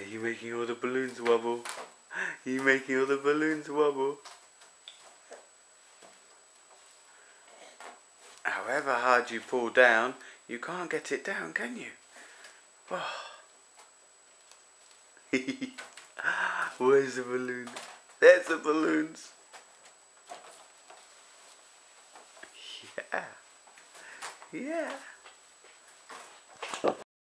Are you making all the balloons wobble? Are you making all the balloons wobble? However hard you pull down, you can't get it down, can you? Oh. Where's the balloon? There's the balloons. Yeah. Yeah.